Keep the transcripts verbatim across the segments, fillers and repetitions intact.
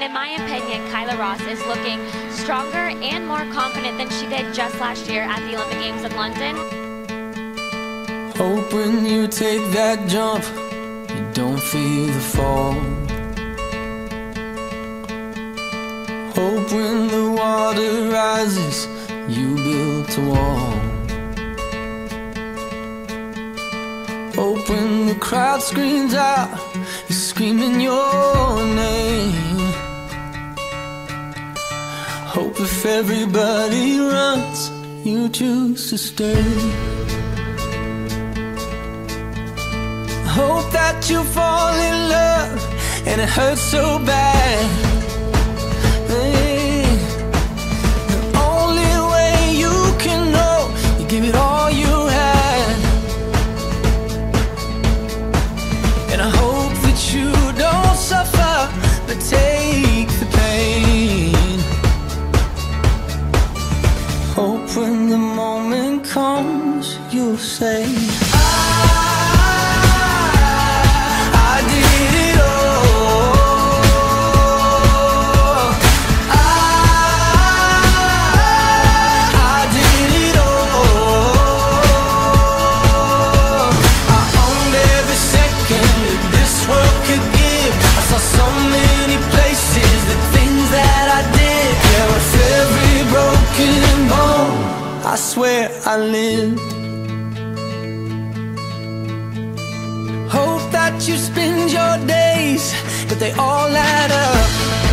in my opinion, Kyla Ross is looking stronger and more confident than she did just last year at the Olympic Games in London. Hope when you take that jump, you don't feel the fall. Hope when the water rises, you built a wall. Hope when the crowd screams out, you're screaming your name. Hope if everybody runs, you choose to stay. Hope that you fall in love and it hurts so bad. Hey, the only way you can know, you give it all you had. And I hope that you don't suffer, but take the pain. Hope when the moment comes, you'll say, I swear I lived. Hope that you spend your days, that they all add up.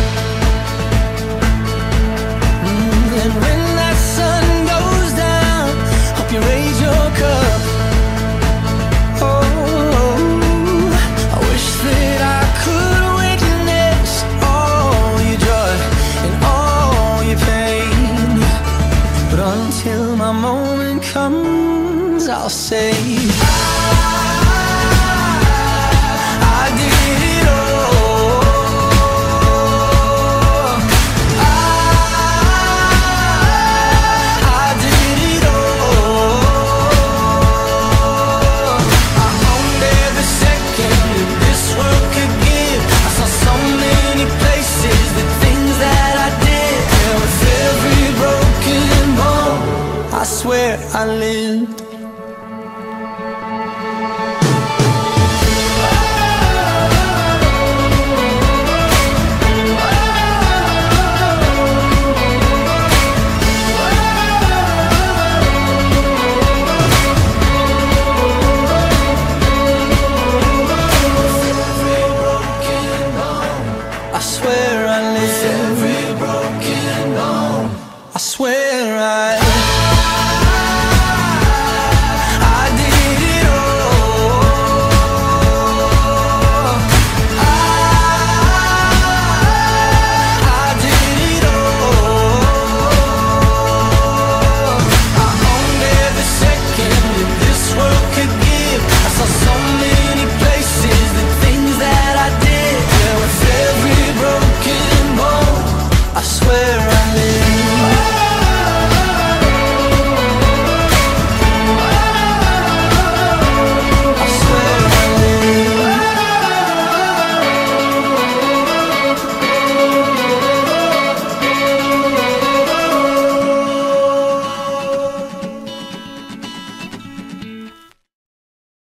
Mm, and when that sun goes down, hope you raise your cup. Oh, I wish that I could witness all your joy and all your pain, but until my moment comes, I'll say I swear I lived. I swear I lived. Every broken bone, I swear I